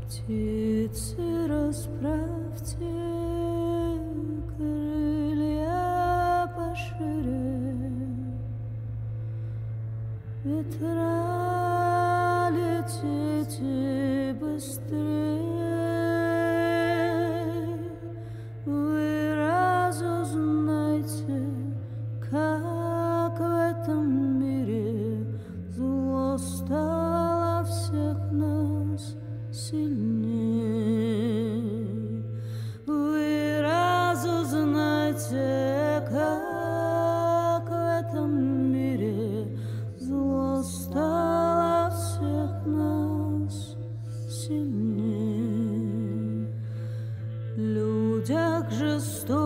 Птицы, расправьте крылья пошире, ветра летите быстрее. Вы разузнайте, как в этом мире зло стало всех нас сильней. Вы разузнайте, как в этом мире зло стало всех нас сильней. В людях жестоких